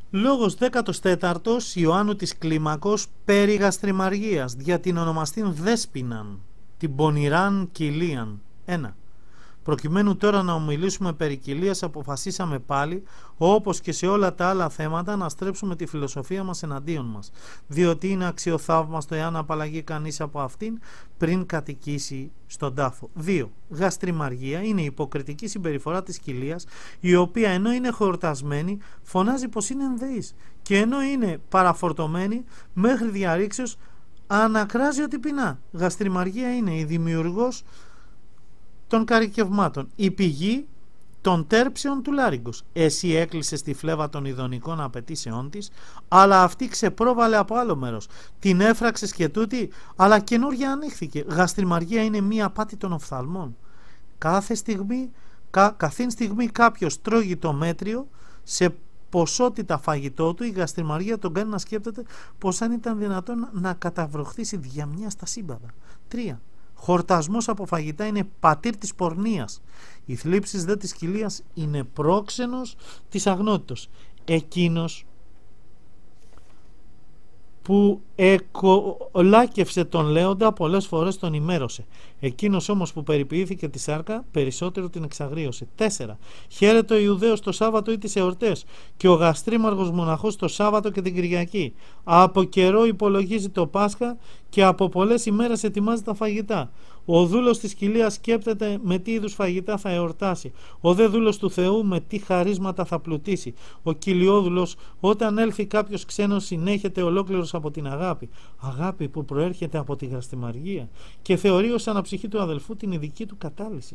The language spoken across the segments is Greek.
Λόγος 14ος Ιωάννου της Κλίμακος περί γαστριμαργίας, δια την ονομαστήν δέσποιναν, την πονηράν κοιλίαν. 1. Προκειμένου τώρα να ομιλήσουμε περί κοιλίας, αποφασίσαμε πάλι, όπως και σε όλα τα άλλα θέματα, να στρέψουμε τη φιλοσοφία μας εναντίον μας, διότι είναι αξιοθαύμαστο εάν απαλλαγεί κανείς από αυτήν πριν κατοικήσει στον τάφο. 2. Γαστριμαργία είναι η υποκριτική συμπεριφορά της κοιλίας, η οποία ενώ είναι χορτασμένη φωνάζει πως είναι ενδεής, και ενώ είναι παραφορτωμένη μέχρι διαρρήξεως ανακράζει ότι πεινά. Γαστριμαργία είναι η δημιουργός των καρικευμάτων, η πηγή των τέρψεων του λάριγκος. Εσύ έκλεισες τη φλέβα των ειδονικών απαιτήσεών της, αλλά αυτή ξεπρόβαλε από άλλο μέρος. Την έφραξες και τούτη, αλλά καινούργια ανοίχθηκε. Γαστριμαργία είναι μία απάτη των οφθαλμών. Καθήν στιγμή κάποιος τρώγει το μέτριο σε ποσότητα φαγητό του, η γαστριμαργία τον κάνει να σκέπτεται πως αν ήταν δυνατόν να καταβροχθήσει διαμιά στα σύμπαδα. 3. Χορτασμός από φαγητά είναι πατήρ της πορνείας. Οι θλίψεις δε της κοιλίας είναι πρόξενος της αγνότητος. Εκείνος που εκολάκευσε τον λέοντα πολλές φορές τον ημέρωσε. Εκείνος όμως που περιποιήθηκε τη σάρκα περισσότερο την εξαγρίωσε. 4. Χαίρεται ο Ιουδαίος το Σάββατο ή τις εορτές, και ο γαστρίμαργος μοναχός το Σάββατο και την Κυριακή. Από καιρό υπολογίζει το Πάσχα και από πολλές ημέρες ετοιμάζει τα φαγητά. Ο δούλος της κοιλίας σκέπτεται με τι είδους φαγητά θα εορτάσει. Ο δε δούλος του Θεού με τι χαρίσματα θα πλουτίσει. Ο κοιλιόδουλος, όταν έλθει κάποιος ξένος, συνέχεται ολόκληρος από την αγάπη. Αγάπη που προέρχεται από τη γαστριμαργία και θεωρεί ως αναψυχή του αδελφού την ειδική του κατάλυση.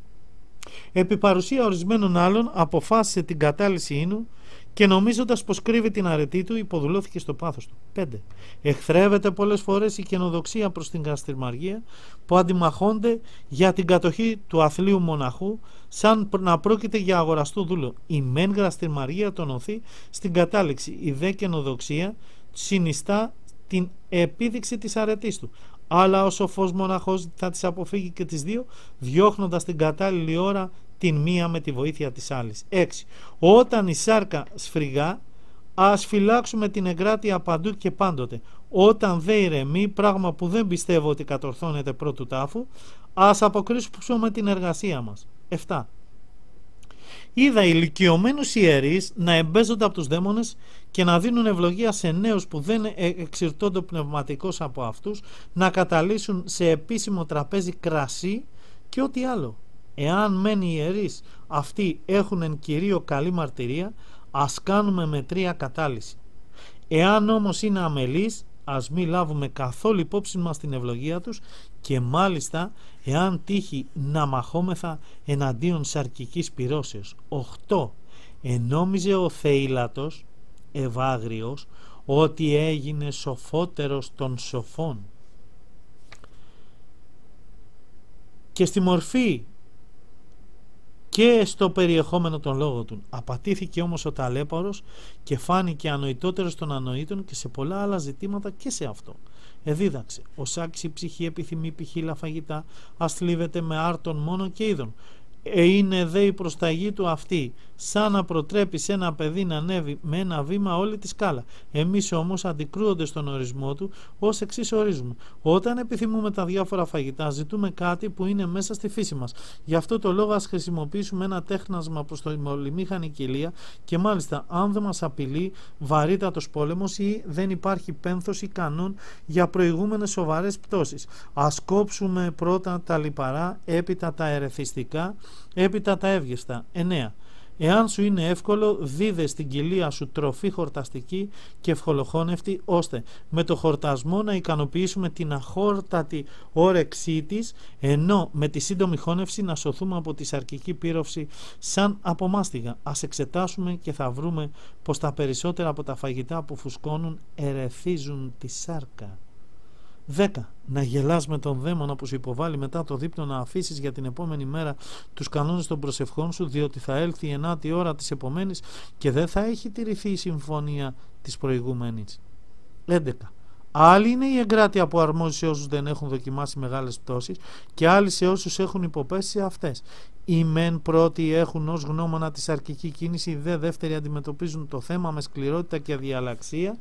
Επί παρουσία ορισμένων άλλων αποφάσισε την κατάλυση ίνου και νομίζοντας πως κρύβει την αρετή του υποδουλώθηκε στο πάθος του. 5. Εχθρεύεται πολλές φορές η καινοδοξία προς την γαστριμαργία που αντιμαχώνται για την κατοχή του αθλίου μοναχού σαν να πρόκειται για αγοραστό δούλο. Η μεν γαστριμαργία τον οθεί στην κατάληξη, η δε καινοδοξία συνιστά την επίδειξη της αρετής του. Αλλά ο σοφός μοναχός θα τις αποφύγει και τις δύο, διώχνοντας την κατάλληλη ώρα την μία με τη βοήθεια της άλλης. 6. Όταν η σάρκα σφριγά, ας φυλάξουμε την εγκράτεια παντού και πάντοτε. Όταν δε ηρεμεί, πράγμα που δεν πιστεύω ότι κατορθώνεται πρώτου τάφου, ας αποκρίσουμε την εργασία μας. 7. Είδα ηλικιωμένους ιερείς να εμπέζονται από τους δαίμονες και να δίνουν ευλογία σε νέους που δεν εξηρτώνται πνευματικώς από αυτούς, να καταλύσουν σε επίσημο τραπέζι κρασί και ό,τι άλλο. Εάν μεν οι ιερείς αυτοί έχουν εν κυρίω καλή μαρτυρία, ας κάνουμε μετρία κατάλυση. Εάν όμως είναι αμελείς, ας μη λάβουμε καθόλου υπόψη μας την ευλογία τους, και μάλιστα εάν τύχει να μαχόμεθα εναντίον σαρκικής πυρώσεως. 8. Ενόμιζε ο Θεήλατος Ευάγριος ότι έγινε σοφότερος των σοφών και στη μορφή και στο περιεχόμενο των λόγων του. Απατήθηκε όμως ο ταλέπαρος και φάνηκε ανοητότερος των ανοήτων και σε πολλά άλλα ζητήματα και σε αυτό. Εδίδαξε, ως άξιη ψυχή επιθυμεί ποικίλα φαγητά, ας θλίβεται με άρτων μόνο και είδων. Είναι δε η προσταγή του αυτή, σαν να προτρέπει σε ένα παιδί να ανέβει με ένα βήμα όλη τη σκάλα. Εμείς όμως, αντικρούονται στον ορισμό του, ως εξής ορίζουμε. Όταν επιθυμούμε τα διάφορα φαγητά, ζητούμε κάτι που είναι μέσα στη φύση μας. Γι' αυτό το λόγο ας χρησιμοποιήσουμε ένα τέχνασμα προς το πολυμήχανη κοιλία, και μάλιστα αν δεν μας απειλεί βαρύτατος πόλεμος ή δεν υπάρχει πένθος ή κανόν για προηγούμενες σοβαρές πτώσεις. Ας κόψουμε πρώτα τα λιπαρά, έπειτα τα ερεθιστικά, έπειτα τα εύγεστα. 9. Εάν σου είναι εύκολο, δίδε στην κοιλία σου τροφή χορταστική και ευχολοχώνευτη, ώστε με το χορτασμό να ικανοποιήσουμε την αχόρτατη όρεξή της, ενώ με τη σύντομη χώνευση να σωθούμε από τη σαρκική πύρωση σαν από μάστιγα. Ας εξετάσουμε και θα βρούμε πως τα περισσότερα από τα φαγητά που φουσκώνουν ερεθίζουν τη σάρκα. 10. Να γελάς με τον δαίμονα που σου υποβάλλει μετά το δείπνο να αφήσεις για την επόμενη μέρα τους κανόνες των προσευχών σου, διότι θα έλθει η 9η ώρα της επομένης και δεν θα έχει τηρηθεί η συμφωνία της προηγούμενης. 11. Άλλη είναι η εγκράτεια που αρμόζει σε όσους δεν έχουν δοκιμάσει μεγάλες πτώσεις και άλλη σε όσους έχουν υποπέσει σε αυτές. Οι μεν πρώτοι έχουν ως γνώμονα τη σαρκική κίνηση, οι δε δεύτεροι αντιμετωπίζουν το θέμα με σκληρότητα και αδιαλαξία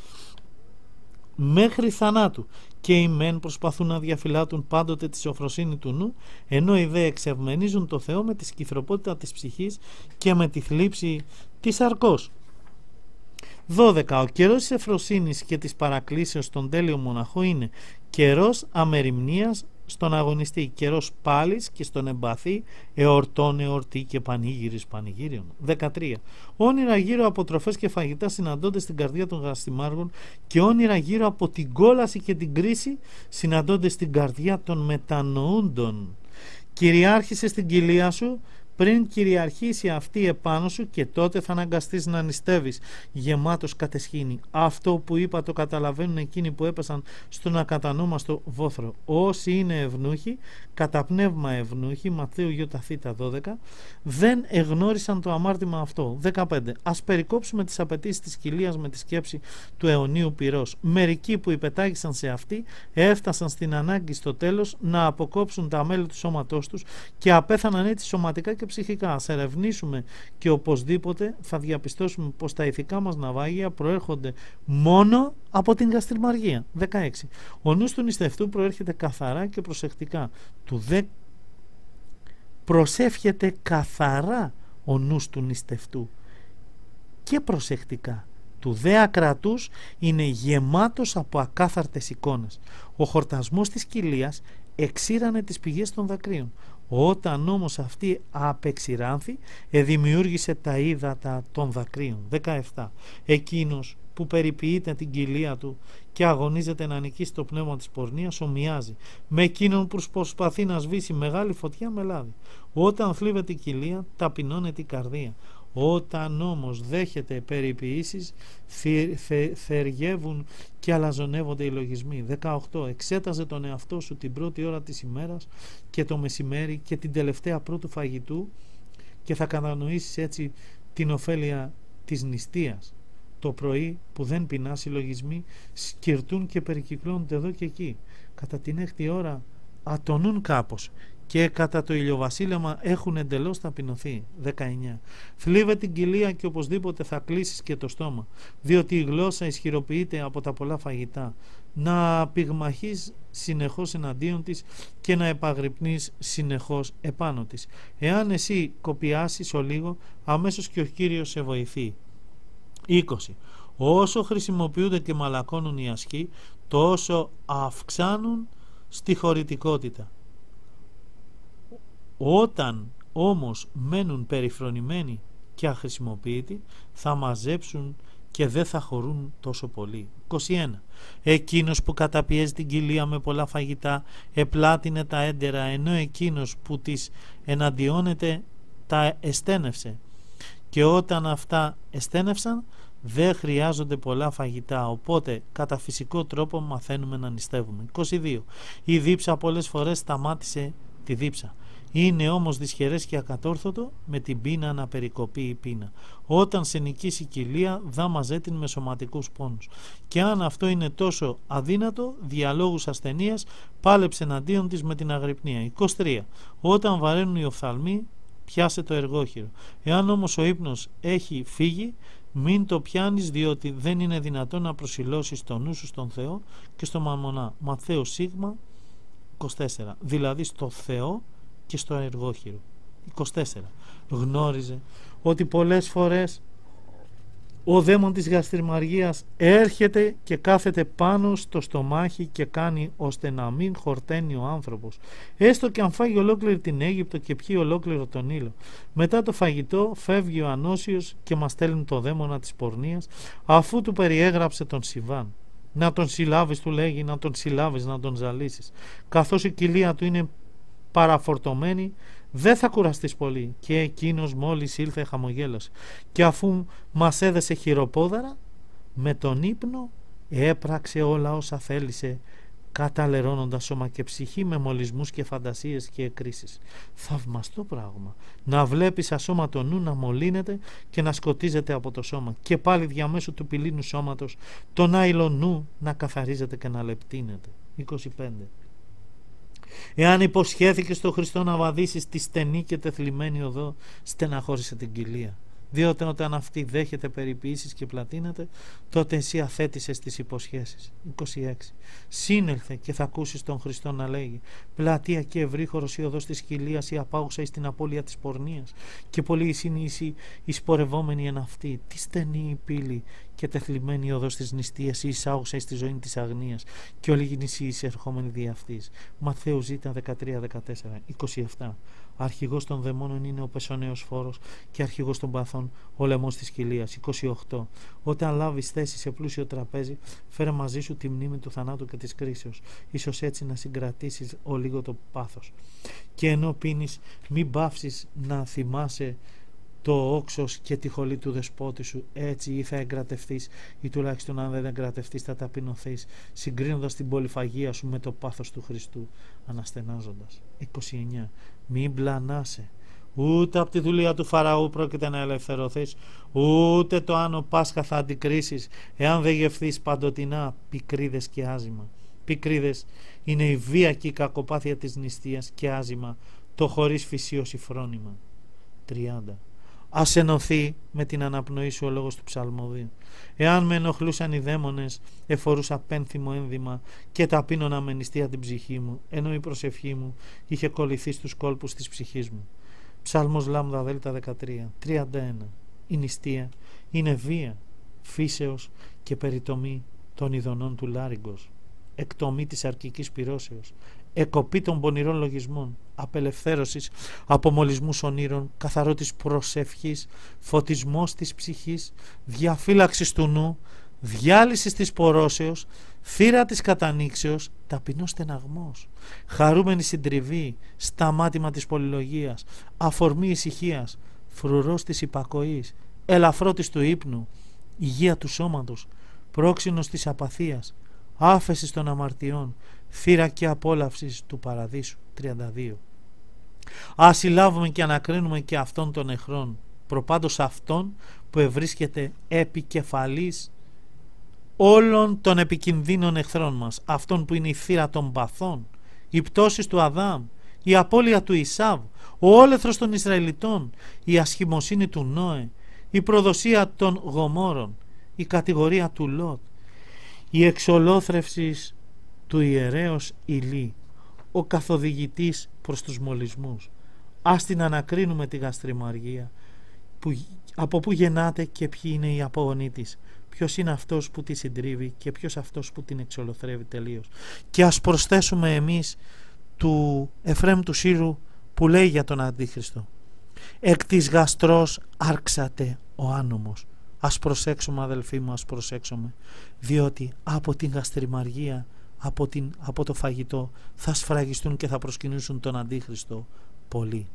μέχρι θανάτου, και οι μεν προσπαθούν να διαφυλάτουν πάντοτε τη σοφροσύνη του νου, ενώ οι δε εξευμενίζουν το Θεό με τη σκυθροπότητα της ψυχής και με τη θλίψη της σαρκός. 12. Ο καιρός της ευφροσύνης και της παρακλήσεως στον τέλειο μοναχό είναι καιρός αμεριμνίας στον αγωνιστή, καιρός πάλης και στον εμπαθή, εορτών εορτή και πανήγυρης πανηγύριων. 13. Όνειρα γύρω από τροφές και φαγητά συναντώνται στην καρδιά των γαστιμάργων, και όνειρα γύρω από την κόλαση και την κρίση συναντώνται στην καρδιά των μετανοούντων. Κυριάρχησε στην κοιλία σου πριν κυριαρχήσει αυτή επάνω σου, και τότε θα αναγκαστείς να νηστεύεις γεμάτος κατεσχήνη. Αυτό που είπα το καταλαβαίνουν εκείνοι που έπεσαν στον ακατανόμαστο βόθρο. Όσοι είναι ευνούχοι, κατά πνεύμα ευνούχοι, Ματθαίου Ιθ 12, δεν εγνώρισαν το αμάρτημα αυτό. 15. Ας περικόψουμε τις απαιτήσεις της κοιλίας με τη σκέψη του αιωνίου πυρός. Μερικοί που υπετάγησαν σε αυτή έφτασαν στην ανάγκη στο τέλος να αποκόψουν τα μέλη του σώματός τους και απέθαναν έτσι σωματικά και ψυχικά. Ας ερευνήσουμε και οπωσδήποτε θα διαπιστώσουμε πως τα ηθικά μας ναυάγια προέρχονται μόνο από την γαστριμαργία. 16. Ο νους του νηστευτού προέρχεται καθαρά και προσεκτικά. Προσεύχεται καθαρά ο νους του νηστευτού και προσεκτικά. Του δε ακρατούς είναι γεμάτος από ακάθαρτες εικόνες. Ο χορτασμός της κοιλίας εξήρανε τις πηγές των δακρύων. Όταν όμως αυτή απεξηράνθη, δημιούργησε τα ύδατα των δακρύων. 17. Εκείνος που περιποιείται την κοιλία του και αγωνίζεται να νικήσει το πνεύμα της πορνείας ομοιάζει με εκείνον που προσπαθεί να σβήσει μεγάλη φωτιά με λάδι. Όταν θλίβεται η κοιλία, ταπεινώνεται η καρδία. Όταν όμως δέχεται περιποιήσεις, θεργεύουν και αλαζονεύονται οι λογισμοί. 18. Εξέταζε τον εαυτό σου την πρώτη ώρα της ημέρας και το μεσημέρι και την τελευταία πρώτου φαγητού, και θα κατανοήσεις έτσι την ωφέλεια της νηστείας. Το πρωί που δεν πεινάς, οι λογισμοί σκυρτούν και περικυκλώνονται εδώ και εκεί. Κατά την έκτη ώρα ατονούν κάπως και κατά το ηλιοβασίλεμα έχουν εντελώς ταπεινωθεί. 19. Θλίβε την κοιλία και οπωσδήποτε θα κλείσεις και το στόμα, διότι η γλώσσα ισχυροποιείται από τα πολλά φαγητά. Να πυγμαχείς συνεχώς εναντίον της και να επαγρυπνείς συνεχώς επάνω της. Εάν εσύ κοπιάσεις ο λίγο, αμέσως και ο Κύριος σε βοηθεί. 20. Όσο χρησιμοποιούνται και μαλακώνουν οι ασκοί, τόσο αυξάνουν στη χωρητικότητα. Όταν όμως μένουν περιφρονημένοι και αχρησιμοποιητοί, θα μαζέψουν και δεν θα χωρούν τόσο πολύ. 21. Εκείνος που καταπιέζει την κοιλία με πολλά φαγητά επλάτινε τα έντερα, ενώ εκείνος που τις εναντιώνεται τα εστένευσε, και όταν αυτά εστένευσαν δεν χρειάζονται πολλά φαγητά, οπότε κατά φυσικό τρόπο μαθαίνουμε να νηστεύουμε. 22. Η δίψα πολλές φορές σταμάτησε τη δίψα. Είναι όμως δυσχερές και ακατόρθωτο με την πείνα να περικοπεί η πείνα. Όταν σε νικήσει η κοιλία, δά μαζέ την με σωματικούς πόνους. Και αν αυτό είναι τόσο αδύνατο, διαλόγους ασθενείας, πάλεψε εναντίον της με την αγρυπνία. 23. Όταν βαραίνουν οι οφθαλμοί, πιάσε το εργόχειρο. Εάν όμως ο ύπνος έχει φύγει, μην το πιάνεις, διότι δεν είναι δυνατόν να προσιλώσεις το νου σου στον Θεό και στο μαμονά. Ματθαίο Σίγμα 24. Δηλαδή στο Θεό και στο εργόχειρο. 24. Γνώριζε ότι πολλές φορές ο δαίμον της γαστριμαργίας έρχεται και κάθεται πάνω στο στομάχι και κάνει ώστε να μην χορταίνει ο άνθρωπος, έστω και αν φάγει ολόκληρη την Αίγυπτο και πιει ολόκληρο τον Νείλο. Μετά το φαγητό φεύγει ο ανώσιος και μας στέλνει το δαίμονα της πορνείας, αφού του περιέγραψε τον Σιβάν. Να τον συλλάβεις, του λέγει, να τον συλλάβεις, να τον ζαλίσεις. Καθώς η κοιλία του είναι παραφορτωμένη, δεν θα κουραστείς πολύ. Και εκείνος μόλις ήλθε χαμογέλασε, και αφού μας έδεσε χειροπόδαρα, με τον ύπνο έπραξε όλα όσα θέλησε, καταλερώνοντας σώμα και ψυχή με μολυσμούς και φαντασίες και εκκρίσεις. Θαυμαστό πράγμα να βλέπεις ασώματο νου να μολύνεται και να σκοτίζεται από το σώμα, και πάλι διαμέσου του πυλίνου σώματος τον άειλο νου να καθαρίζεται και να λεπτύνεται. 25. Εάν υποσχέθηκες στον Χριστό να βαδίσεις τη στενή και τεθλιμμένη οδό, στεναχώρησε την κοιλία. Διότι όταν αυτή δέχεται περιποίησεις και πλατείνεται, τότε εσύ αθέτησες τις υποσχέσεις. 26. Σύνελθε και θα ακούσεις τον Χριστό να λέγει: πλατεία και ευρύχωρος η οδός της κοιλίας, η απάγουσα εις την απώλεια της πορνείας, και πολλοί είναι οι σπορευόμενοι εν αυτή. Τι στενή η πύλη και τεθλιμμένη η οδός της νηστείας, η εισάγουσα εις τη ζωή της αγνίας, και όλη νησί εισερχόμενη δι' αυτής. Ματθαίου Ζ 13-14. 27. Αρχηγός των δαιμόνων είναι ο πεσονέος φόρος και αρχηγός των παθών ο λαιμός της κοιλίας. 28. Όταν λάβεις θέση σε πλούσιο τραπέζι, φέρε μαζί σου τη μνήμη του θανάτου και της κρίσεως, ίσως έτσι να συγκρατήσεις ο λίγο το πάθος. Και ενώ πίνεις, μην πάυσεις να θυμάσαι το όξος και τη χολή του δεσπότη σου, έτσι ή θα εγκρατευτείς, ή τουλάχιστον αν δεν εγκρατευτείς θα ταπεινωθείς, συγκρίνοντας την πολυφαγία σου με το πάθος του Χριστού, αναστενάζοντας. 29. Μην πλανάσαι. Ούτε από τη δουλεία του Φαραώ πρόκειται να ελευθερωθείς, ούτε το Άνω Πάσχα θα αντικρίσεις, εάν δεν γευθείς παντοτινά πικρίδες και άζημα. Πικρίδες είναι η βία και η κακοπάθεια της νηστείας, και άζημα το χωρίς φυσίωση φρόνημα. 30. Ας ενωθεί με την αναπνοή σου ο λόγος του ψαλμοδίου. Εάν με ενοχλούσαν οι δαίμονες, εφορούσα πένθυμο ένδυμα και ταπείνωνα με νηστεία την ψυχή μου, ενώ η προσευχή μου είχε κολληθεί στους κόλπους της ψυχής μου. Ψάλμος Λάμδα Δέλτα 13. 31. Η νηστεία είναι βία, φύσεως και περιτομή των ειδονών του λάριγκος, εκτομή της αρκικής πυρώσεως, εκοπή των πονηρών λογισμών, απελευθέρωσης από μολυσμούς ονείρων, καθαρότης προσευχής, φωτισμός της ψυχής, διαφύλαξης του νου, διάλυσης της πορώσεως, θύρα της κατανοίξεως, ταπεινός στεναγμός, χαρούμενη συντριβή, σταμάτημα της πολυλογίας, αφορμή ησυχίας, φρουρός της υπακοής, ελαφρότης του ύπνου, υγεία του σώματος, πρόξενος της απαθίας, άφεσης των αμαρτιών, θύρα και απόλαυσης του παραδείσου. 32. Ας συλλάβουμε και ανακρίνουμε και αυτόν των εχθρών, προπάντως αυτόν που ευρίσκεται επικεφαλής όλων των επικινδύνων εχθρών μας, αυτόν που είναι η θύρα των παθών, η πτώση του Αδάμ, η απώλεια του Ισάβ, ο όλεθρος των Ισραηλιτών, η ασχημοσύνη του Νόε, η προδοσία των Γομόρων, η κατηγορία του Λότ, η εξολόθρευση του ιερέως Ηλί, ο καθοδηγητής προς τους μολυσμούς. Ας την ανακρίνουμε τη γαστριμαργία, από πού γεννάται και ποιοι είναι οι απόγονοί της, ποιος είναι αυτός που τη συντρίβει και ποιος αυτός που την εξολοθρεύει τελείως. Και ας προσθέσουμε εμείς του Εφραίμ του Σύρου που λέει για τον Αντίχριστο: εκ της γαστρός άρξατε ο άνομος. Ας προσέξουμε, αδελφοί μου, ας προσέξουμε, διότι από την γαστριμαργία, από το φαγητό θα σφραγιστούν και θα προσκυνήσουν τον Αντίχριστο πολλοί.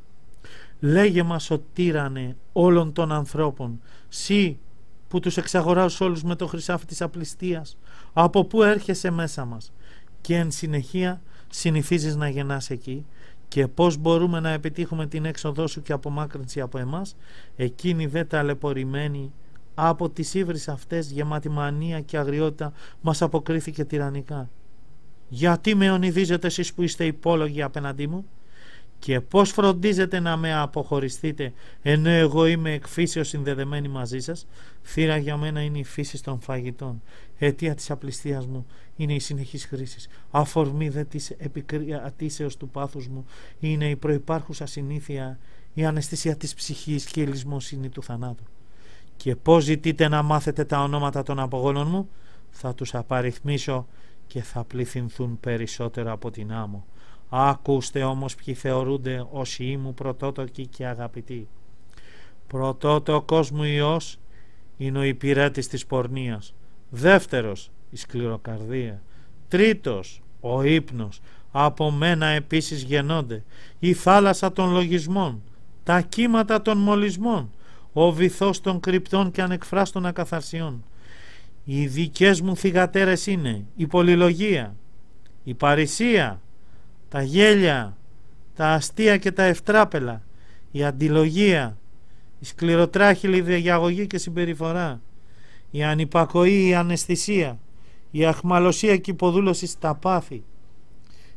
Λέγε μας ο τύρανε όλων των ανθρώπων, σύ που τους εξαγοράζεις όλους με το χρυσάφι της απληστίας, από πού έρχεσαι μέσα μας, και εν συνεχεία συνηθίζεις να γεννάς εκεί, και πώς μπορούμε να επιτύχουμε την έξοδό σου και απομάκρυνση από εμάς? Εκείνη δε ταλαιπωρημένη από τις ύβρις αυτές, γεμάτη μανία και αγριότητα, μας αποκρίθηκε τυραννικά. Γιατί με ονειδίζετε εσείς που είστε υπόλογοι απέναντί μου? Και πώς φροντίζετε να με αποχωριστείτε, ενώ εγώ είμαι εκ φύσεως συνδεδεμένη μαζί σας? Θύρα για μένα είναι η φύση των φαγητών, αιτία της απληστίας μου είναι η συνεχής χρήση, αφορμή δε της επικρατήσεως του πάθους μου είναι η προϋπάρχουσα συνήθεια, η αναισθησία της ψυχής και η λησμοσύνη του θανάτου. Και πώς ζητείτε να μάθετε τα ονόματα των απογόνων μου? Θα τους απαριθμίσω και θα πληθυνθούν περισσότερο από την άμμο. Ακούστε όμως ποιοι θεωρούνται ως οι μου πρωτότοκοι και αγαπητοί. Πρωτότοκος μου Υιός είναι ο υπηρέτης της πορνείας. Δεύτερος, η σκληροκαρδία. Τρίτος, ο ύπνος. Από μένα επίσης γεννώνται η θάλασσα των λογισμών, τα κύματα των μολυσμών, ο βυθός των κρυπτών και ανεκφράστων ακαθαρσιών. Οι δικές μου θυγατέρες είναι η πολυλογία, η παρησία, τα γέλια, τα αστεία και τα ευτράπελα, η αντιλογία, η σκληροτράχυλη διαγωγή και συμπεριφορά, η ανυπακοή, η αναισθησία, η αχμαλωσία και η υποδούλωση στα πάθη,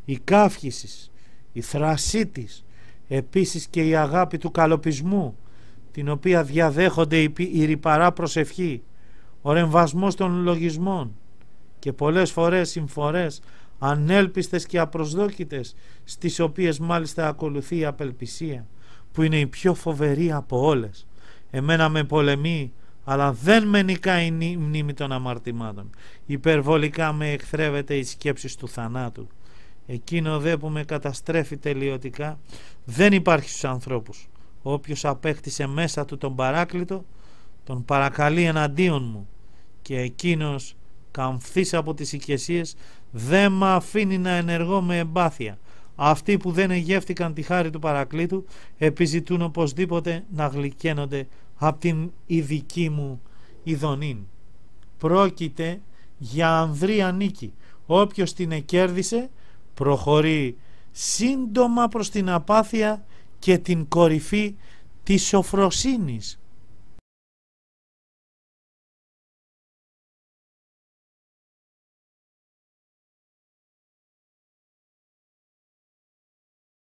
η καύχησης, η θρασή της, επίσης και η αγάπη του καλοπισμού, την οποία διαδέχονται η ρυπαρά προσευχή, ο ρεμβασμός των λογισμών και πολλές φορές συμφορές ανέλπιστες και απροσδόκητες, στις οποίες μάλιστα ακολουθεί η απελπισία, που είναι η πιο φοβερή από όλες. Εμένα με πολεμεί, αλλά δεν με νικάει η μνήμη των αμαρτημάτων. Υπερβολικά με εχθρεύεται η σκέψη του θανάτου. Εκείνο δε που με καταστρέφει τελειωτικά δεν υπάρχει στους ανθρώπους. Όποιος απέκτησε μέσα του τον παράκλητο, τον παρακαλεί εναντίον μου, και εκείνος, καμφθής από τις οικεσίες, δεν μ' αφήνει να ενεργώ με εμπάθεια. Αυτοί που δεν εγεύτηκαν τη χάρη του παρακλήτου επιζητούν οπωσδήποτε να γλυκαίνονται από την ειδική μου ειδονήν. Πρόκειται για ανδρεία νίκη. Όποιος την εκέρδισε προχωρεί σύντομα προς την απάθεια και την κορυφή της σοφροσύνης.